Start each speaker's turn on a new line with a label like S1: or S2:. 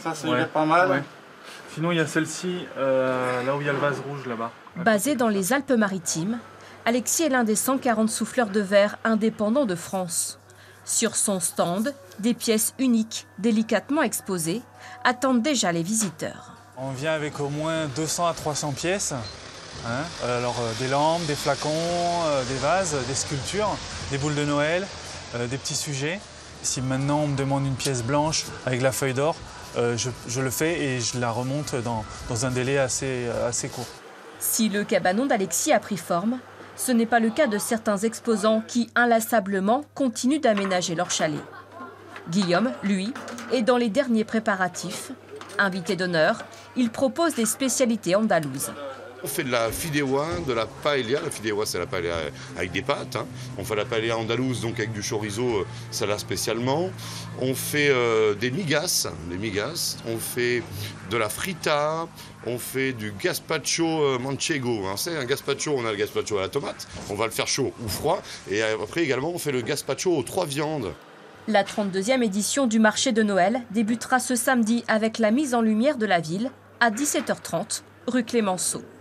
S1: ça c'est pas mal.
S2: Ouais. Sinon, il y a celle-ci, là où il y a le vase rouge, là-bas.
S3: Basé dans les Alpes-Maritimes, Alexis est l'un des 140 souffleurs de verre indépendants de France. Sur son stand, des pièces uniques, délicatement exposées, attendent déjà les visiteurs.
S4: On vient avec au moins 200 à 300 pièces. Alors des lampes, des flacons, des vases, des sculptures, des boules de Noël, des petits sujets. Si maintenant on me demande une pièce blanche avec la feuille d'or, je le fais et je la remonte dans un délai assez court.
S3: Si le cabanon d'Alexis a pris forme, ce n'est pas le cas de certains exposants qui, inlassablement, continuent d'aménager leur chalet. Guillaume, lui, est dans les derniers préparatifs. Invité d'honneur, il propose des spécialités andalouses.
S5: On fait de la fideuà, de la paella. La fideuà, c'est la paella avec des pâtes. On fait la paella andalouse, donc avec du chorizo, celle-là spécialement. On fait des migas. On fait de la frita. On fait du gazpacho manchego. C'est un gazpacho, on a le gazpacho à la tomate. On va le faire chaud ou froid. Et après également, on fait le gazpacho aux 3 viandes.
S3: La 32e édition du marché de Noël débutera ce samedi avec la mise en lumière de la ville à 17h30, rue Clémenceau.